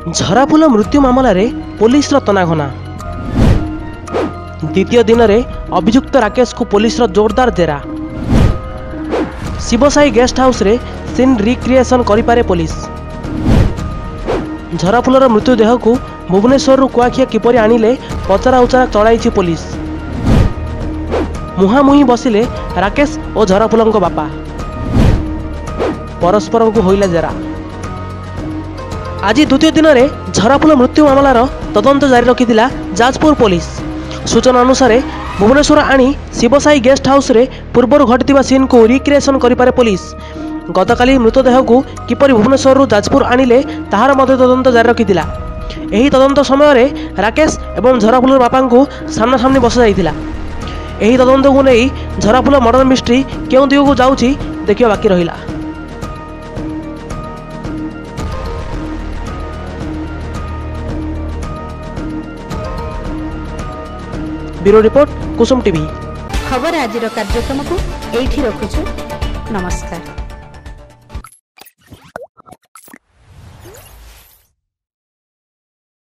झराफुल मृत्यु मामला रे पुलिस तनाघना। द्वितीय दिन में अभियुक्त राकेश को पुलिस जोरदार जेरा। शिवसाई गेस्ट हाउस रे सीन रिक्रिएशन करिपारे पुलिस। झराफुलर मृत्युदेह को भुवनेश्वर कुआखिया किपरि आनिले पचरा उचरा चढ़ाई पुलिस। मुहांमुही बसिले राकेश और झराफुलंक बापा। परस्पर को होइला जेरा। आज द्वितीय दिन में झराफुल मृत्यु मामलार तदंत जारी रखिथिला जाजपुर पुलिस। सूचना अनुसार भुवनेश्वर आनी शिवसाई गेस्ट हाउस रे पूर्वर घटिथिबा सीन को रिक्रिएशन करिपारे पुलिस। गतकाली मृतदेह को किपरि भुवनेश्वर जाजपुर आनिले ताहार मध्य तदंत जारी रखिथिला। एही तदंत समय रे राकेश एवं झराफुल बापा को सामना सामनी बसा जाइथिला। एही तदंत को नहीं झराफुल मर्डर मिस्ट्री केउं दिग को जाउछि देखिया बाकी रहिला। Bureau report Kusum TV. खबर आजिर कार्यक्रम को एठी रखुछु। नमस्कार।